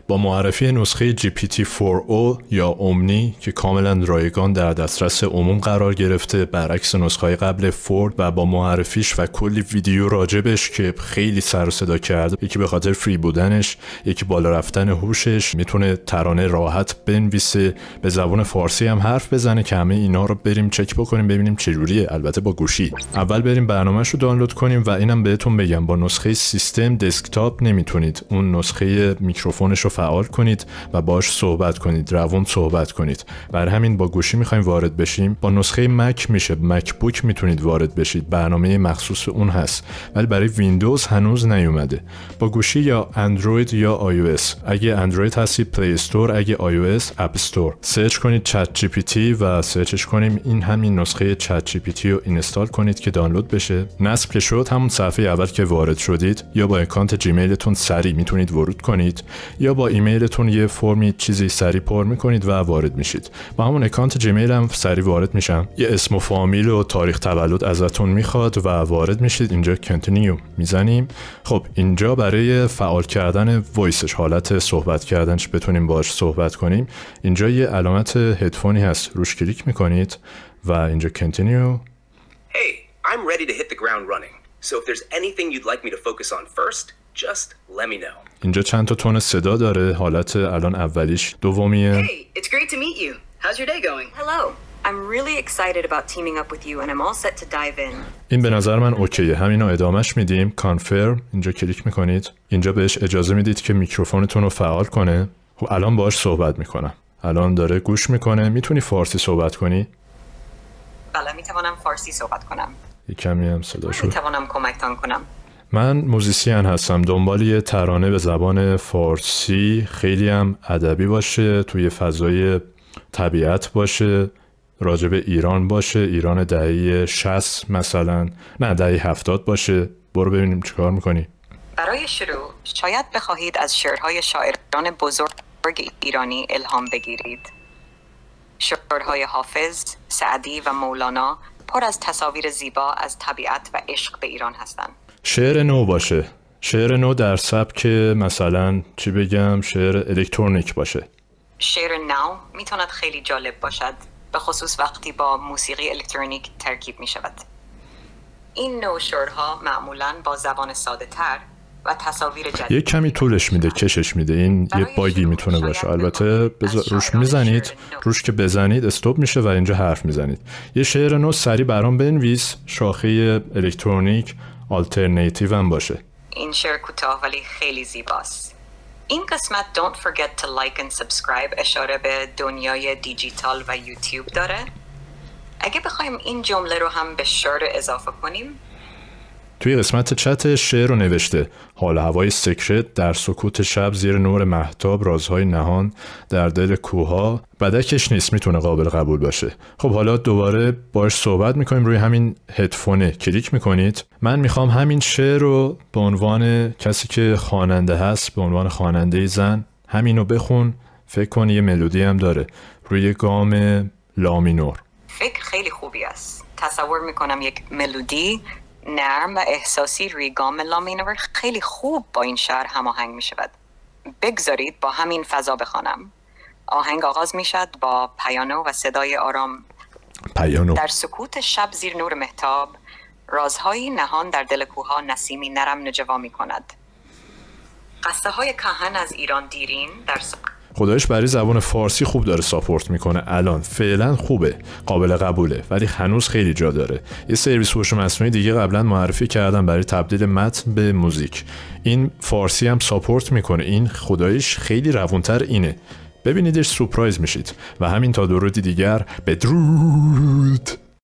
با معرفی نسخه GPT-4o یا اومنی که کاملا رایگان در دسترس عموم قرار گرفته برعکس نسخه‌های قبل فورد و با معرفیش و کلی ویدیو راجبش که خیلی سر و صدا کرده، یکی به خاطر فری بودنش، یکی بالا رفتن هوشش، میتونه ترانه راحت بنویسه، به زبان فارسی هم حرف بزنه که همه اینا رو بریم چک بکنیم ببینیم چجوریه، البته با گوشی. اول بریم برنامه‌شو دانلود کنیم و اینم بهتون بگم با نسخه سیستم دسکتاپ نمیتونید اون نسخه میکروفونش رو فعال کنید و باهاش صحبت کنید، روون صحبت کنید. برای همین با گوشی میخوایم وارد بشیم. با نسخه مک میشه، مک بوک میتونید وارد بشید، برنامه مخصوص اون هست، ولی برای ویندوز هنوز نیومده. با گوشی یا اندروید یا iOS. اگه اندروید هستی پلی استور، اگه iOS اپ استور. سرچ کنید چت جی پی تی و سرچش کنیم. این همین نسخه چت جی پی تی رو اینستال کنید که دانلود بشه. نصب که شد، همون صفحه اول که وارد شدید یا با اکانت جیمیلتون سریع میتونید ورود کنید یا با ایمیلتون یه فرمی چیزی سریع پر میکنید و وارد میشید. با همون اکانت جیمیل هم سریع وارد میشم. یه اسم و فامیل و تاریخ تولد ازتون میخواد و وارد میشید. اینجا کنتینیو میزنیم. خب اینجا برای فعال کردن وایسش، حالت صحبت کردنش، بتونیم باهاش صحبت کنیم، اینجا یه علامت هدفونی هست، روش کلیک میکنید و اینجا کنتینیو. Hey, I'm ready to hit the ground running. So if there's anything you'd like me to focus on first, just let me know. اینجا چند تا تون صدا داره. حالت الان اولیش، دومیه. Hey, it's great to meet you. How's your day going? Hello. I'm really excited about teaming up with you and I'm all set to dive in. این به نظر من اوکیه. همینا ادامهش میدیم. کانفرم. اینجا کلیک میکنید. اینجا بهش اجازه میدید که میکروفونتون رو فعال کنه. خب الان باهاش صحبت میکنم. الان داره گوش میکنه. میتونی فارسی صحبت کنی؟ بله، میتوانم فارسی صحبت کنم. یک کمی هم صداشو. میتوانم کمکتان کنم. من موزیسین هستم، دنبال یه ترانه به زبان فارسی خیلی هم ادبی باشه، توی فضای طبیعت باشه، راجب ایران باشه، ایران دهه 60 مثلا، نه دهه 70 باشه. برو ببینیم چیکار میکنی. برای شروع شاید بخواهید از شعرهای شاعران بزرگ ایرانی الهام بگیرید. شعرهای حافظ، سعدی و مولانا پر از تصاویر زیبا از طبیعت و عشق به ایران هستند. شعر نو باشه. شعر نو در سبک مثلا چی بگم، شعر الکترونیک باشه. شعر نو میتواند خیلی جالب باشد، به خصوص وقتی با موسیقی الکترونیک ترکیب می شود. این نوع شعرها معمولاً با زبان ساده تر و تصاویر جدید یه کمی طولش میده، کشش میده. این یه باگی میتونه باشه. البته روش میزنید، روش که بزنید استوب میشه و اینجا حرف میزنید. یه شعر نو سری برام بنویس، شاخه الکترونیک آلترناتیو هم باشه. این شعر کوتاه ولی خیلی زیباست. این قسمت don't forget to like and subscribe اشاره به دنیای دیجیتال و یوتیوب داره. اگه بخوایم این جمله رو هم به شعر اضافه کنیم، توی قسمت چت شعر رو نوشته: حال هوای سکرت در سکوت شب زیر نور مهتاب، رازهای نهان در دل کوها. بدکش نیست، میتونه قابل قبول باشه. خب حالا دوباره باش صحبت میکنیم. روی همین هدفونه کلیک میکنید. من میخوام همین شعر رو به عنوان کسی که خواننده هست، به عنوان خواننده زن، همینو بخون. فکر کن یه ملودی هم داره روی گام لا مینور. فکر خیلی خوبی است. تصور میکنم یک ملودی نرم و احساسی روی گام لا مینور خیلی خوب با این شعر هماهنگ می شود. بگذارید با همین فضا بخوانم. آهنگ آغاز می شد با پیانو و صدای آرام. پیانو. در سکوت شب زیر نور مهتاب، رازهای نهان در دل کوها، نسیمی نرم نجوا می کند. قصه های کهن از ایران دیرین در خدایش برای زبان فارسی خوب داره ساپورت میکنه. الان فعلا خوبه، قابل قبوله، ولی هنوز خیلی جا داره. یه سرویس هوش مصنوعی دیگه قبلا معرفی کردم برای تبدیل متن به موزیک. این فارسی هم ساپورت میکنه. این خدایش خیلی روونتر اینه. ببینیدش سورپرایز میشید. و همین تا درودی دیگر، بدرود.